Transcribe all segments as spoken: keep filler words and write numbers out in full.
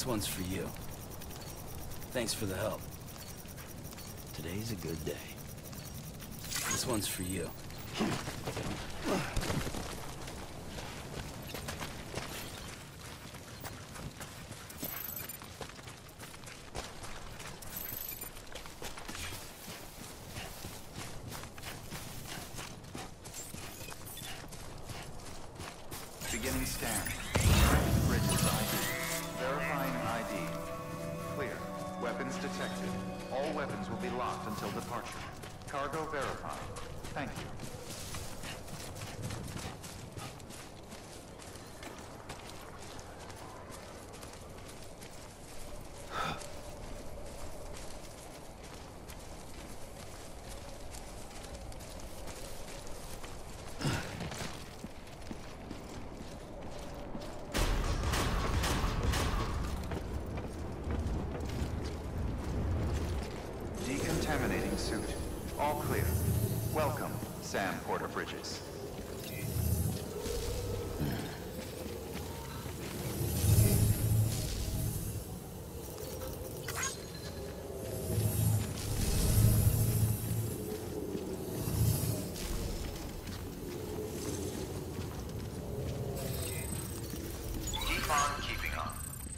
This one's for you. Thanks for the help. Today's a good day. This one's for you. Beginning scan. Bridges I D. Verifying I D. Clear. Weapons detected. All weapons will be locked until departure. Cargo verified. Thank you. Decontaminating suit. All clear. Welcome, Sam Porter Bridges. Keep on keeping on.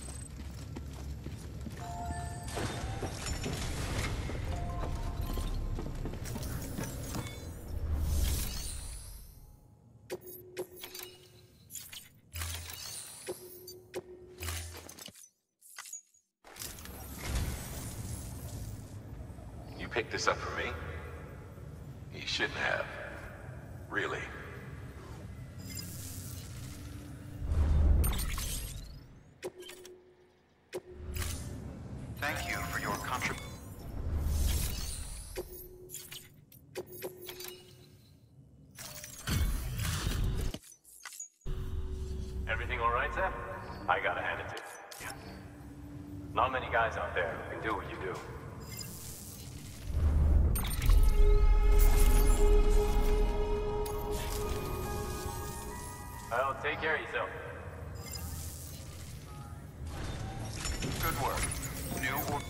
You picked this up for me? You shouldn't have. Really. Thank you for your contribution. Everything all right, Sam? I gotta hand it to you. Not many guys out there who can do what you do. Well, take care of yourself. Good work. New or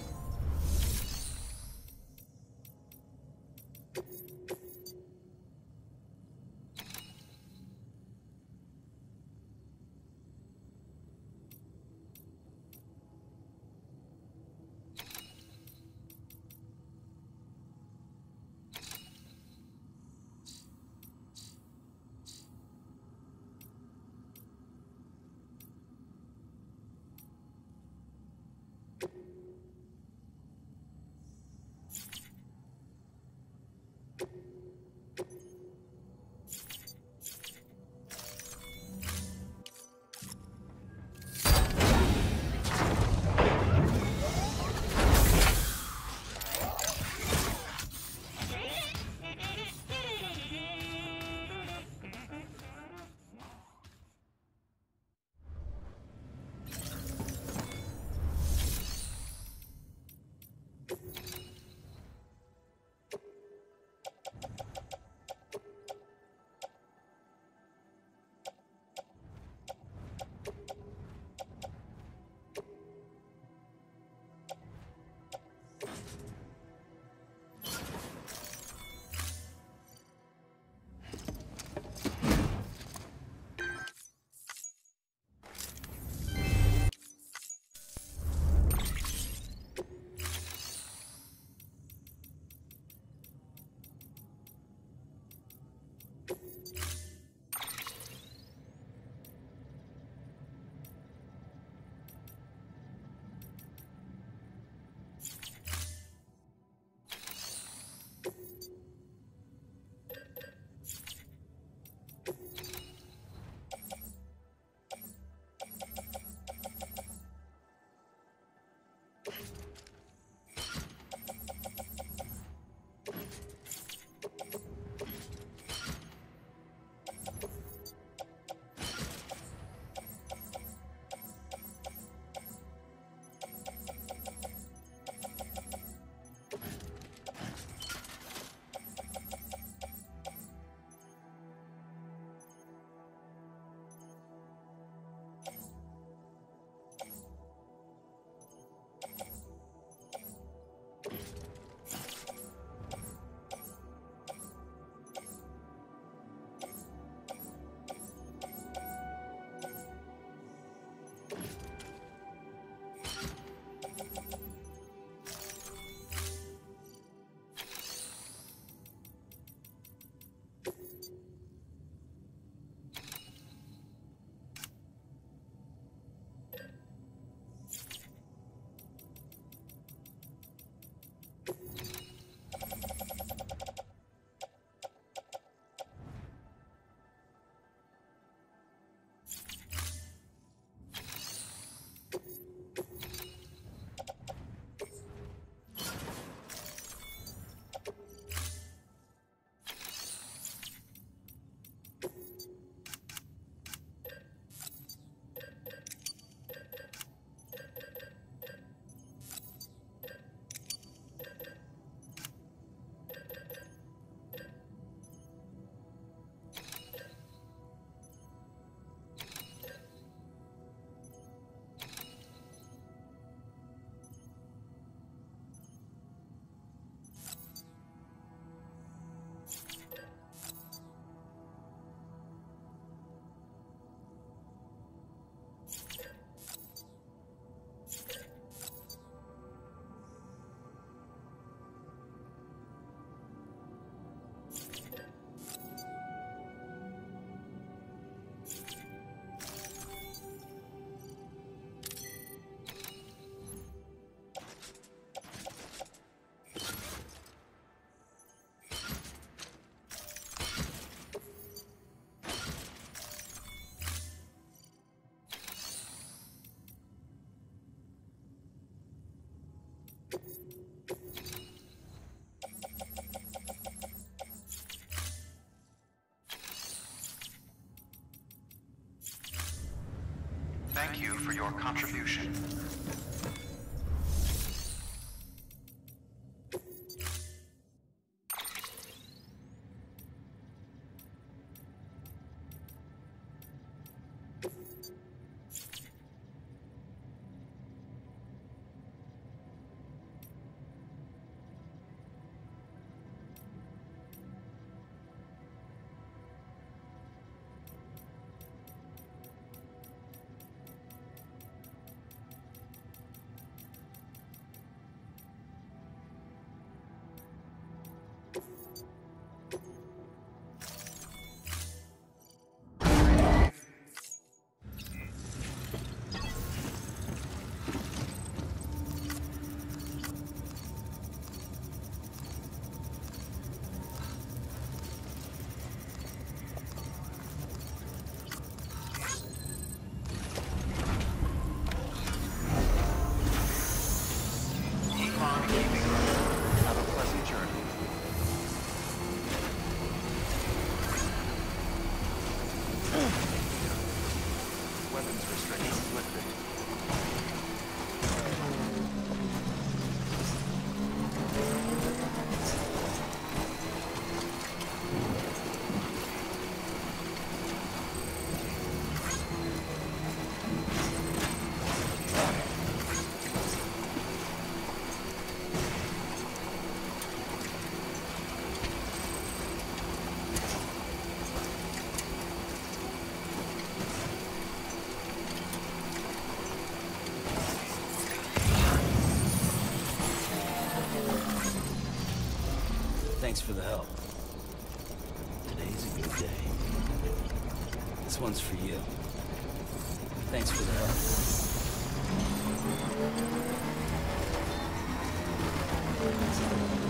you for your contribution. Have a pleasant journey. Weapons restrictions lifted. Thanks for the help. Today's a good day. This one's for you. Thanks for the help.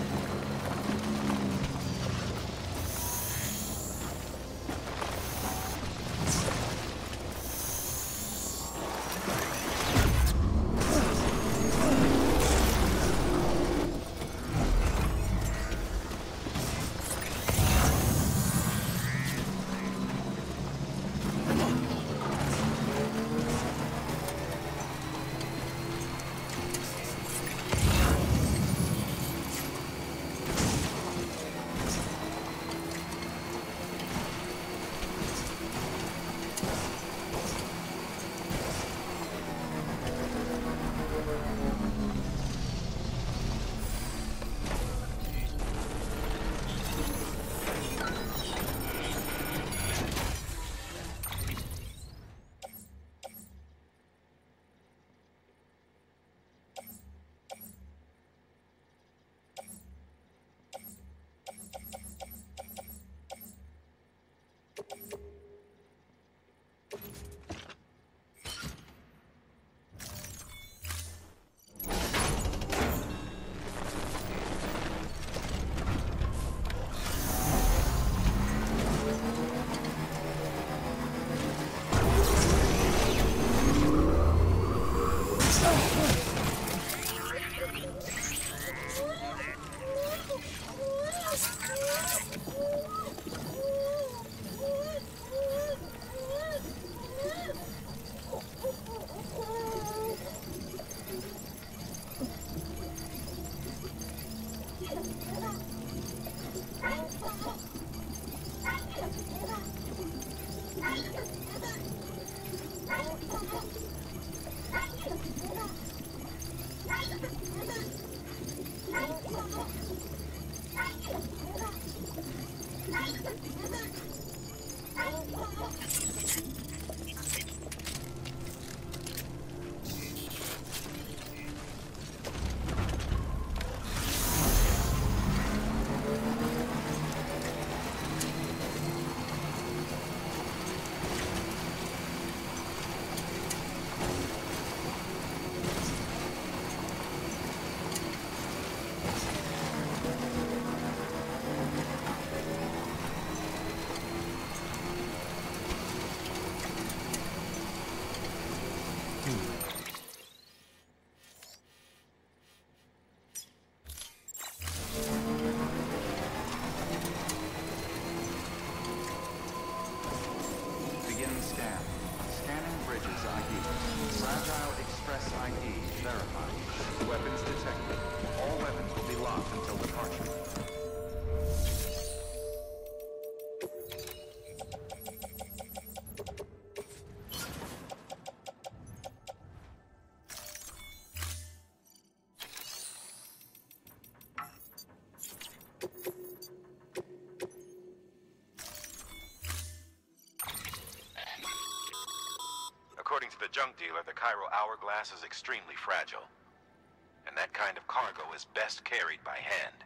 to the junk dealer, the Cairo Hourglass is extremely fragile. And that kind of cargo is best carried by hand.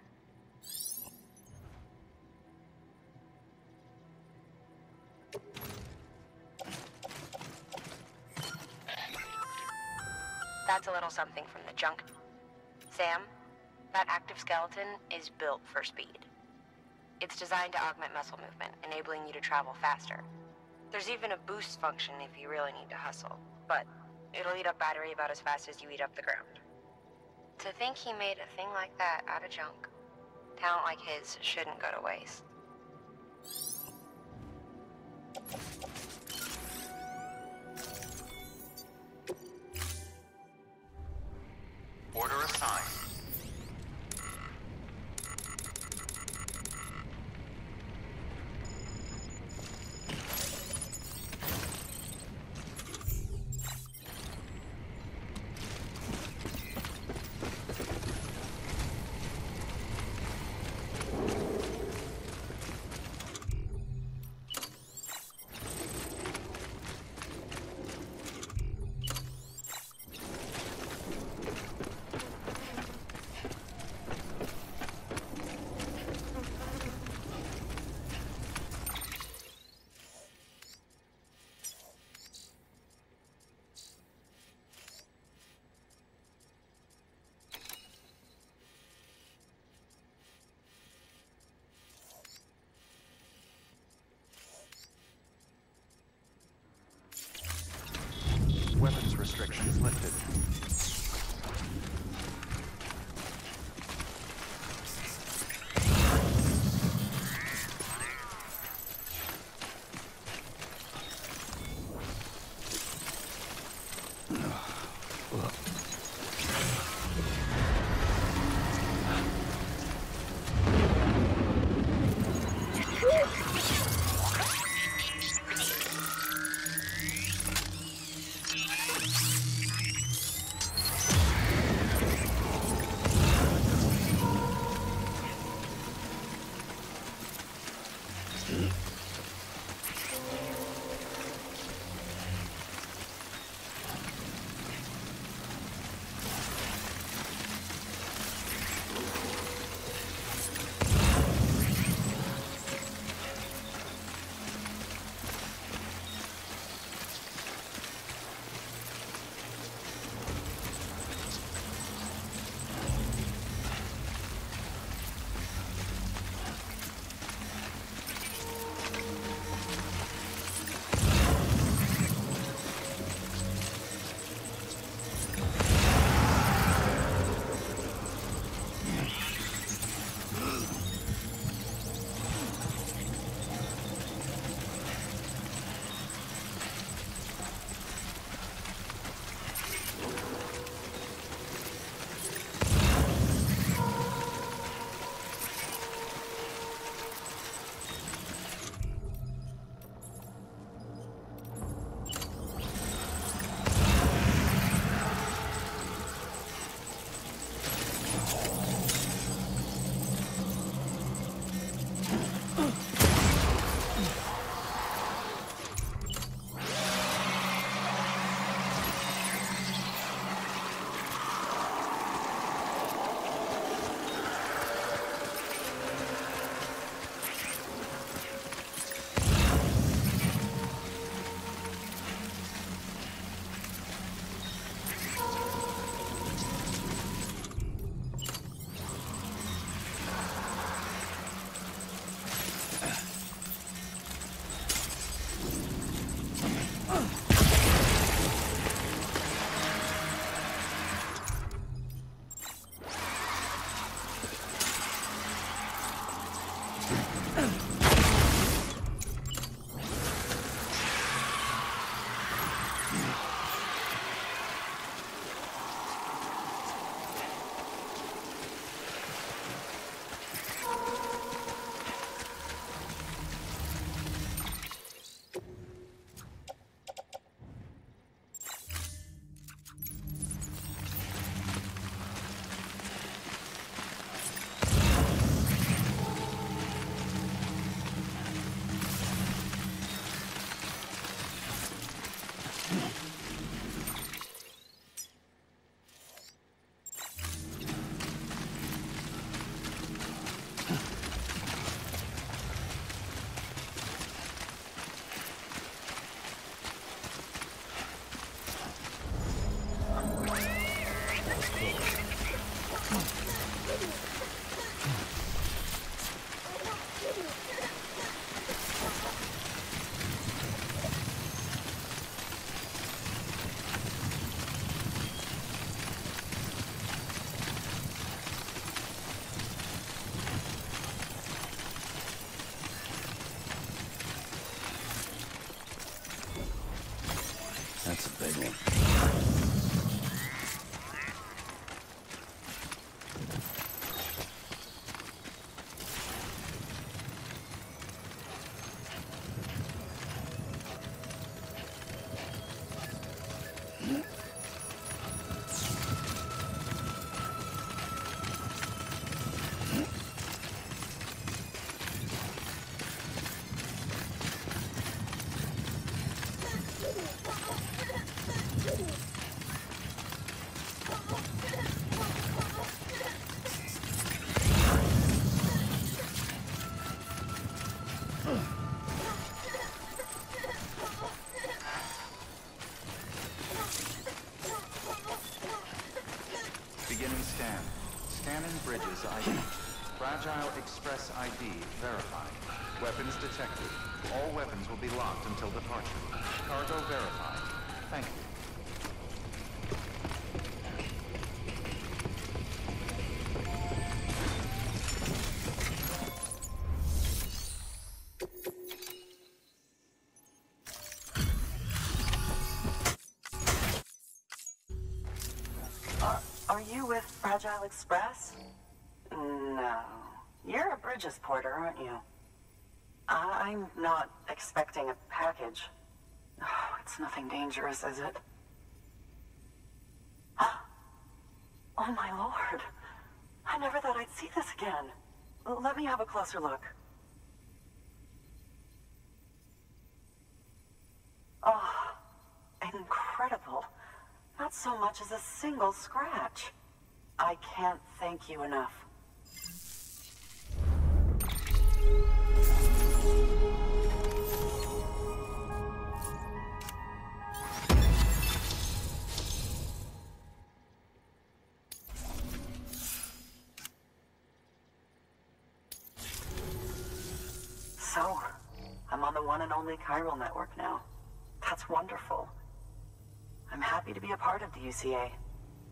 That's a little something from the junk. Sam, that active skeleton is built for speed. It's designed to augment muscle movement, enabling you to travel faster. There's even a boost function if you really need to hustle, but it'll eat up battery about as fast as you eat up the ground. To think he made a thing like that out of junk. Talent like his shouldn't go to waste. Order assigned. Weapons restrictions lifted. Beginning scan. Scanning bridges I D. Fragile Express I D verified. Weapons detected. All weapons will be locked until departure. Cargo verified. Thank you. Are you with Fragile Express? No. You're a Bridges porter, aren't you? I'm not expecting a package. Oh, it's nothing dangerous, is it? Oh my lord. I never thought I'd see this again. Let me have a closer look. Oh, incredible. Not so much as a single scratch. I can't thank you enough. So, I'm on the one and only chiral network now. That's wonderful. I'm happy to be a part of the U C A.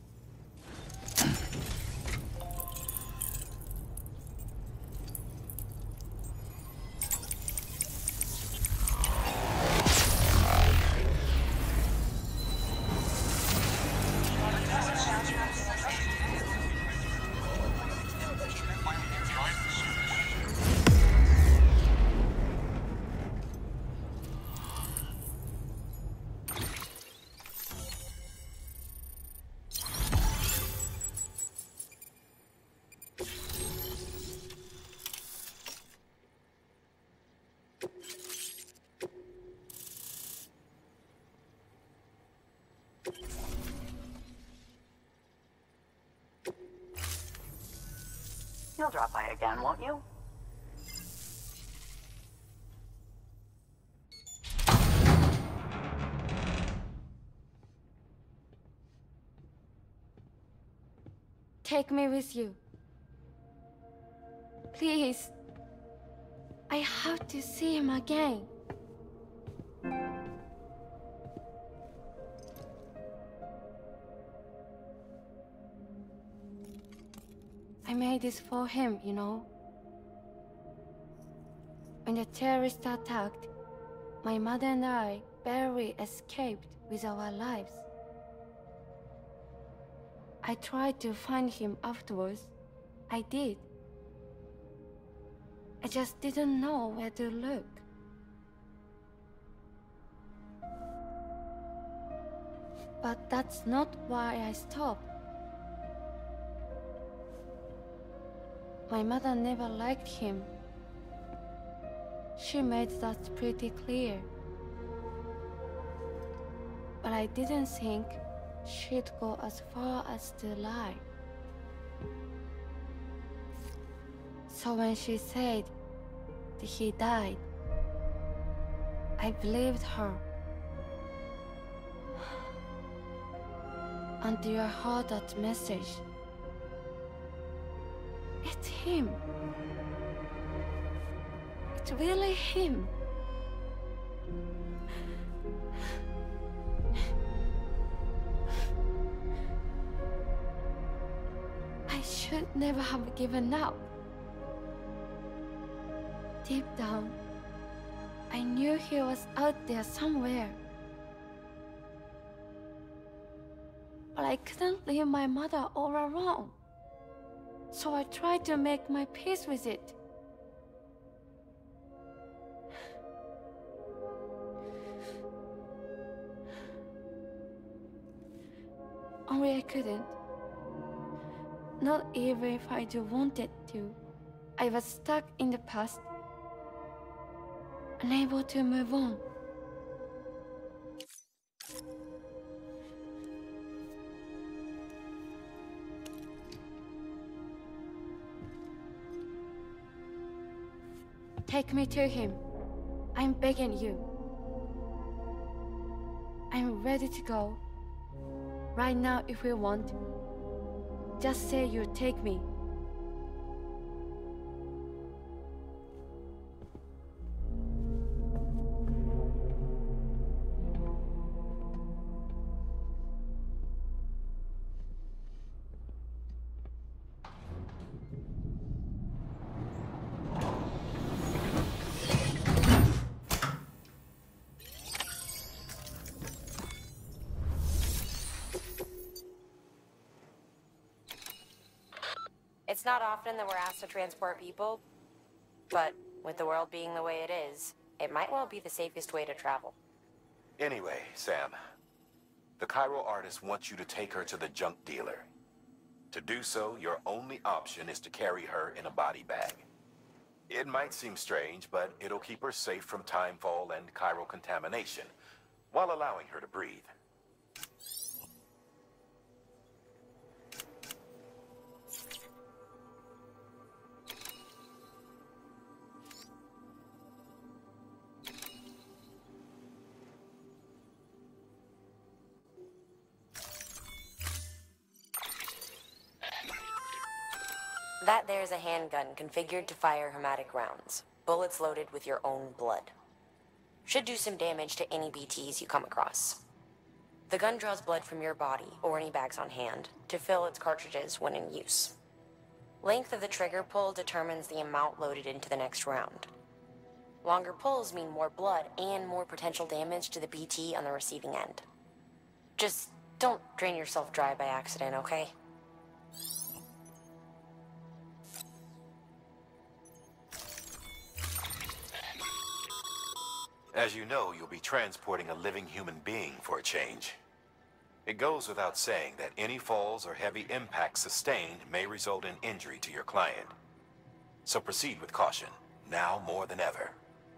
You'll drop by again, won't you? Take me with you. Please. I have to see him again. I made this for him, you know. When the terrorists attacked, my mother and I barely escaped with our lives. I tried to find him afterwards. I did. I just didn't know where to look. But that's not why I stopped. My mother never liked him. She made that pretty clear. But I didn't think she'd go as far as to lie. So when she said that he died, I believed her. Until I heard that message. It's him. It's really him. I should never have given up. Deep down, I knew he was out there somewhere. But I couldn't leave my mother all alone. So I tried to make my peace with it. Only I couldn't. Not even if I do wanted to. I was stuck in the past, unable to move on. Take me to him. I'm begging you. I'm ready to go. Right now if you want. Just say you'll take me. It's not often that we're asked to transport people, but with the world being the way it is, it might well be the safest way to travel. Anyway, Sam, the Cairo artist wants you to take her to the junk dealer. To do so, your only option is to carry her in a body bag. It might seem strange, but it'll keep her safe from timefall and Cairo contamination, while allowing her to breathe. That there's a handgun configured to fire hematic rounds, bullets loaded with your own blood. Should do some damage to any B Ts you come across. The gun draws blood from your body, or any bags on hand, to fill its cartridges when in use. Length of the trigger pull determines the amount loaded into the next round. Longer pulls mean more blood and more potential damage to the B T on the receiving end. Just don't drain yourself dry by accident, okay? As you know, you'll be transporting a living human being for a change. It goes without saying that any falls or heavy impacts sustained may result in injury to your client. So proceed with caution, now more than ever.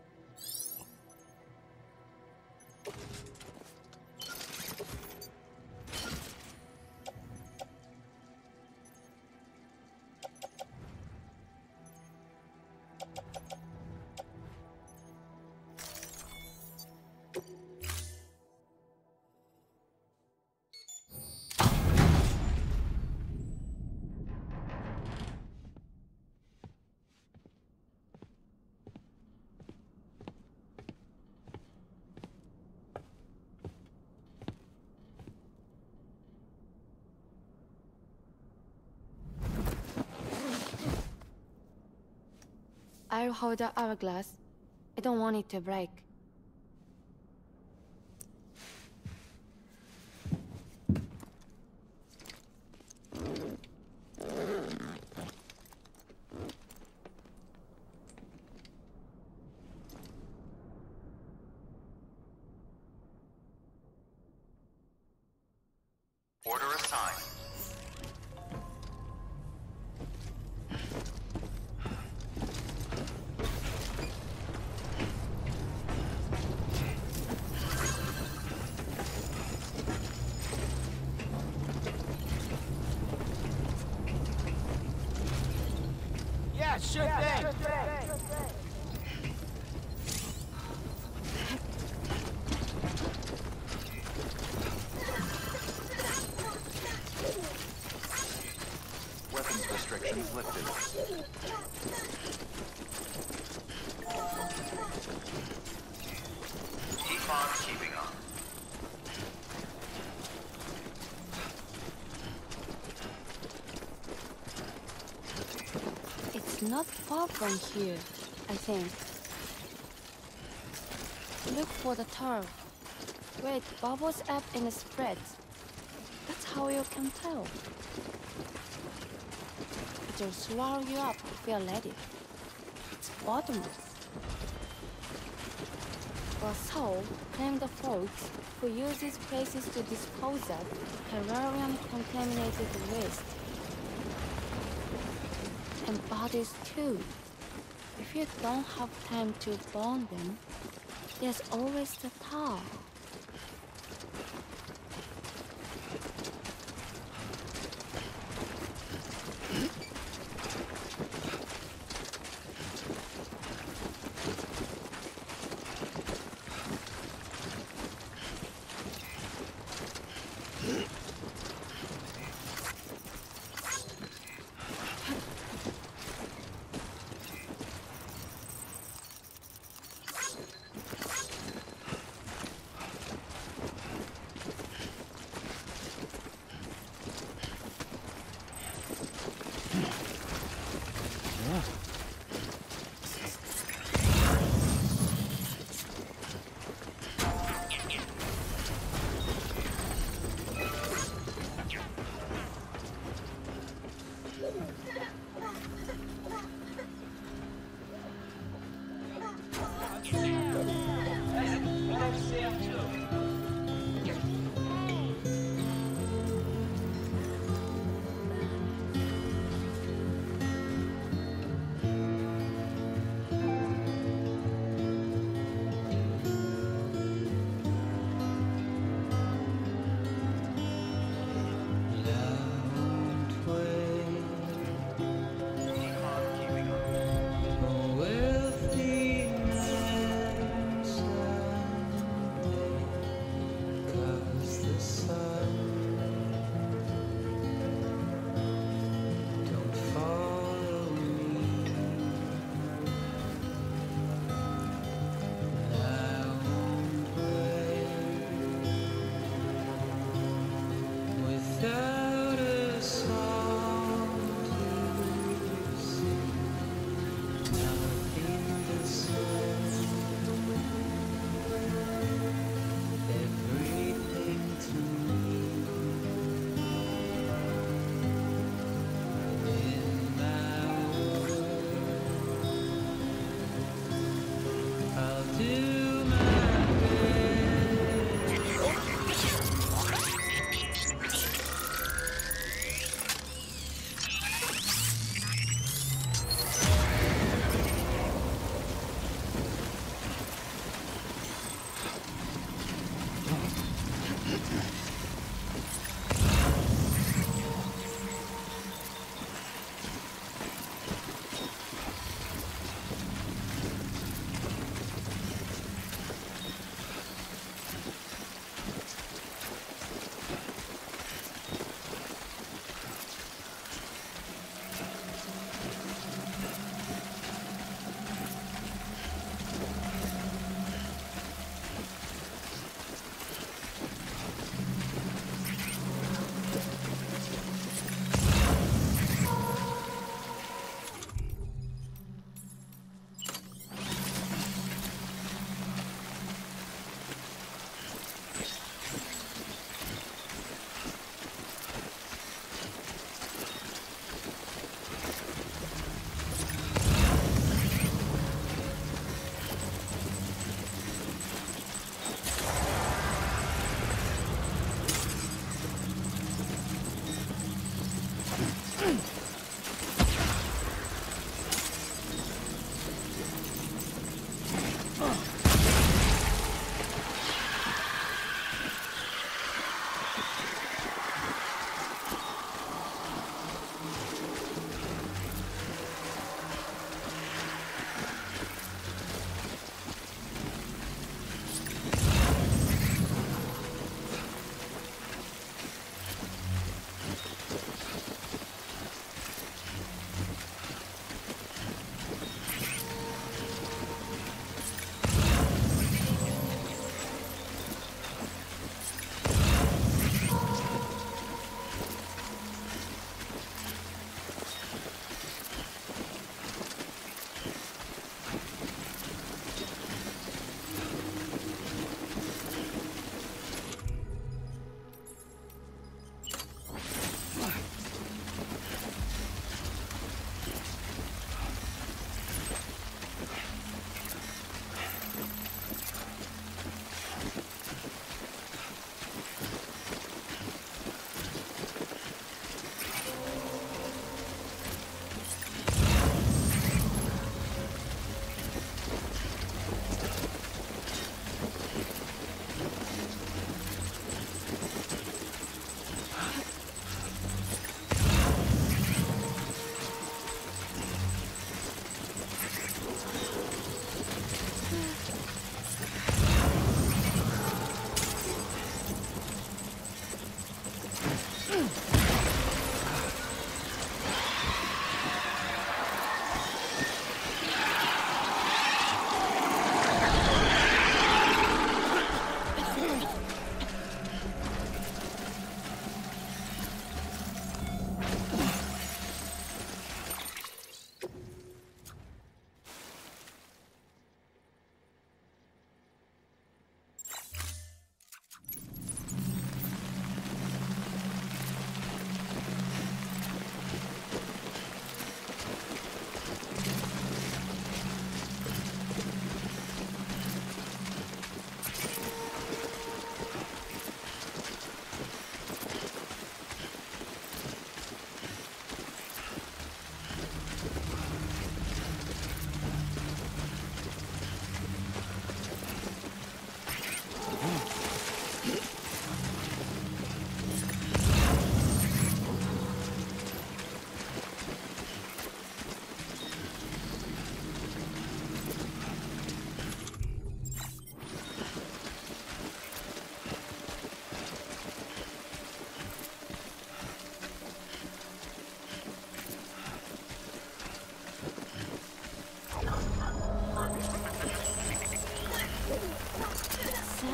I'll hold the hourglass. I don't want it to break. Order assigned. Yeah, sure thing. Weapons restrictions lifted. Keep on keeping on. It's not far from here, I think. Look for the turf. Where it bubbles up and spreads. That's how you can tell. It'll swallow you up if you're ready. It's bottomless. Or so claim the folks who use these places to dispose of terrarium-contaminated waste. And bodies too. If you don't have time to burn them, there's always the tar.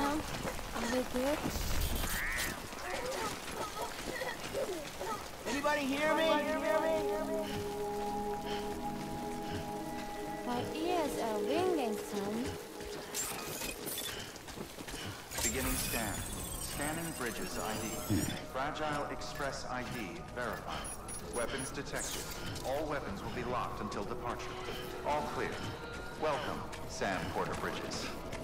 Sam, are we good? Anybody hear me? My ears are ringing, Sam. Beginning scan. Scanning Bridges I D. Fragile Express I D verified. Weapons detected. All weapons will be locked until departure. All clear. Welcome, Sam Porter Bridges.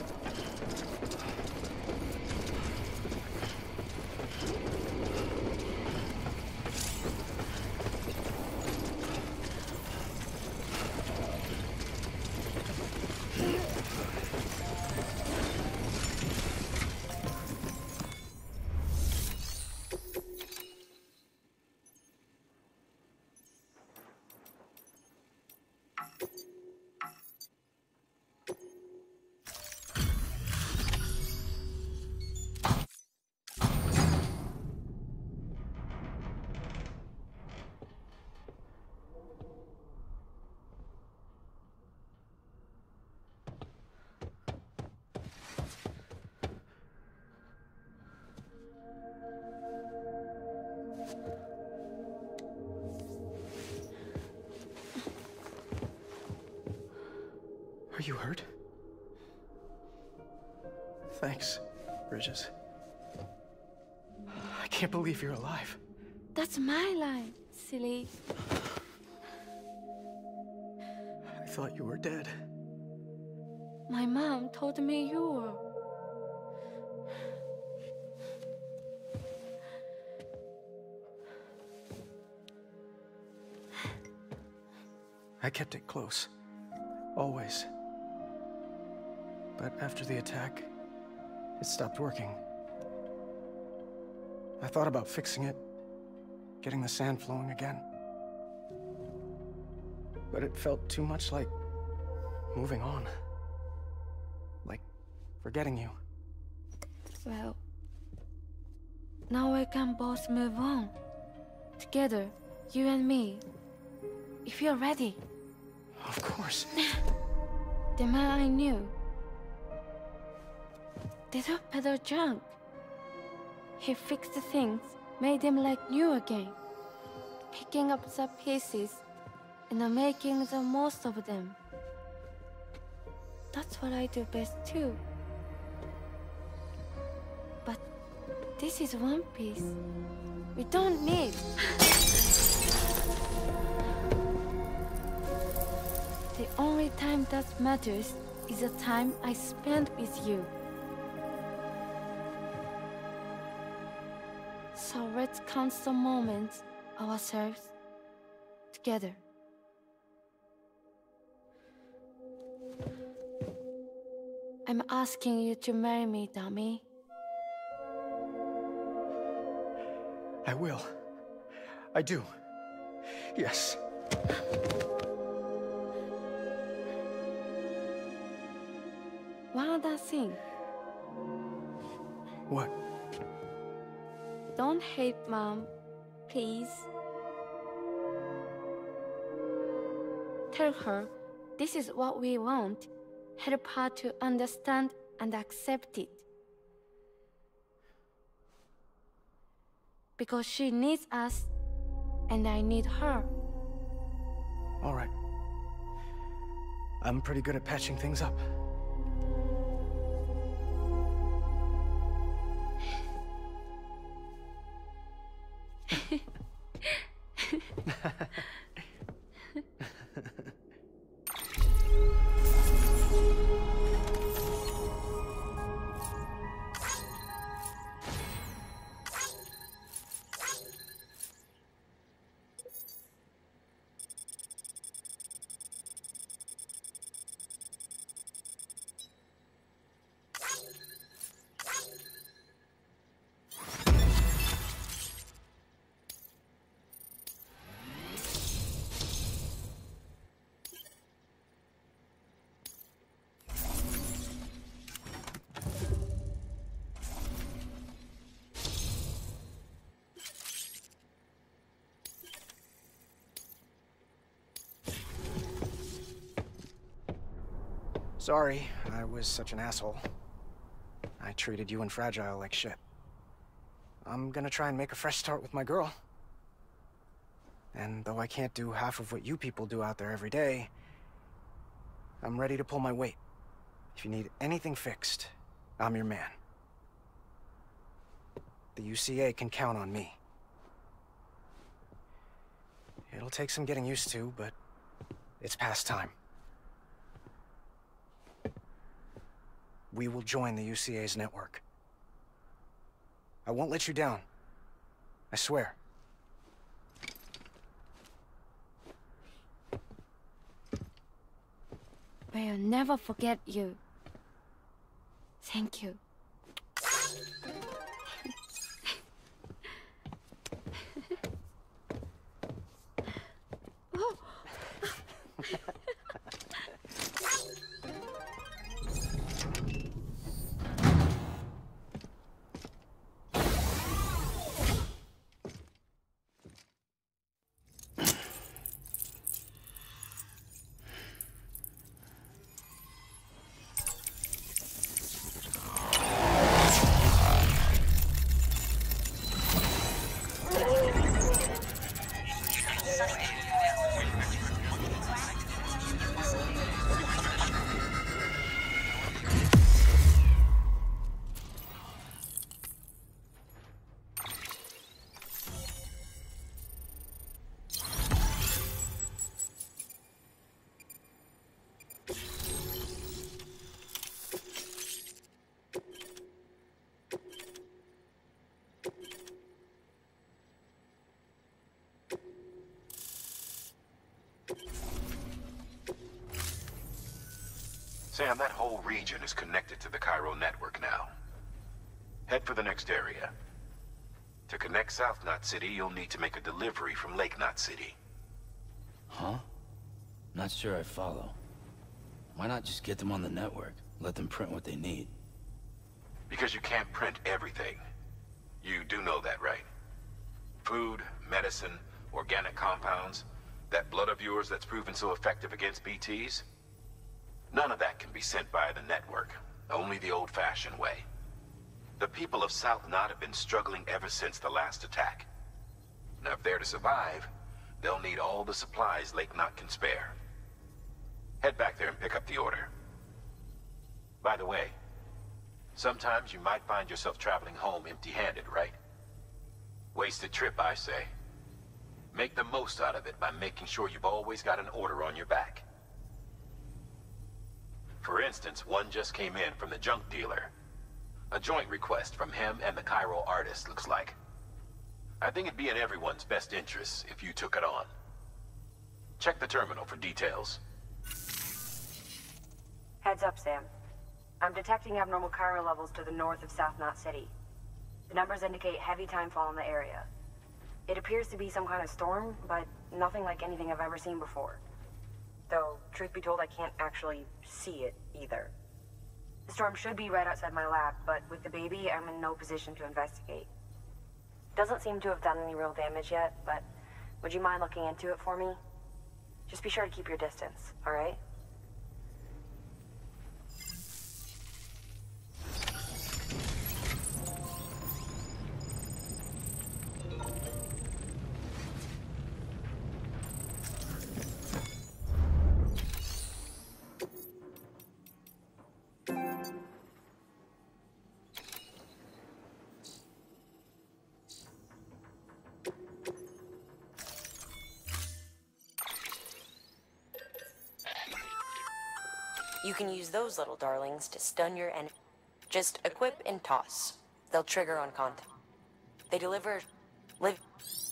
Are you hurt? Thanks, Bridges. I can't believe you're alive. That's my line, silly. I thought you were dead. My mom told me you were. I kept it close. Always. But after the attack, it stopped working. I thought about fixing it, getting the sand flowing again. But it felt too much like moving on. Like forgetting you. Well, now we can both move on. Together, you and me. If you're ready. Of course. The man I knew. They don't peddle junk. He fixed things, made them like new again. Picking up the pieces and making the most of them. That's what I do best too. But this is one piece. We don't need. The only time that matters is the time I spend with you. So let's count some moments ourselves together. I'm asking you to marry me, dummy. I will. I do. Yes. One other thing. What? Don't hate Mom, please. Tell her this is what we want. Help her to understand and accept it. Because she needs us, and I need her. All right. I'm pretty good at patching things up. Sorry, I was such an asshole. I treated you and Fragile like shit. I'm gonna try and make a fresh start with my girl. And though I can't do half of what you people do out there every day, I'm ready to pull my weight. If you need anything fixed, I'm your man. The U C A can count on me. It'll take some getting used to, but it's past time. We will join the U C A's network. I won't let you down. I swear. We'll never forget you. Thank you. Oh. Sam, that whole region is connected to the Cairo network now. Head for the next area. To connect South Knot City, you'll need to make a delivery from Lake Knot City. Huh? Not sure I follow. Why not just get them on the network? Let them print what they need. Because you can't print everything. You do know that, right? Food, medicine, organic compounds, that blood of yours that's proven so effective against B Ts? None of that can be sent via the network. Only the old-fashioned way. The people of South Knot have been struggling ever since the last attack. Now, if they're to survive, they'll need all the supplies Lake Knot can spare. Head back there and pick up the order. By the way, sometimes you might find yourself traveling home empty-handed, right? Wasted trip, I say. Make the most out of it by making sure you've always got an order on your back. For instance, one just came in from the junk dealer. A joint request from him and the Cairo artist, looks like. I think it'd be in everyone's best interest if you took it on. Check the terminal for details. Heads up, Sam. I'm detecting abnormal Cairo levels to the north of South Knot City. The numbers indicate heavy timefall in the area. It appears to be some kind of storm, but nothing like anything I've ever seen before. Though, truth be told, I can't actually see it either. The storm should be right outside my lab, but with the baby, I'm in no position to investigate. Doesn't seem to have done any real damage yet, but would you mind looking into it for me? Just be sure to keep your distance, all right? You can use those little darlings to stun your enemy. Just equip and toss. They'll trigger on contact. They deliver live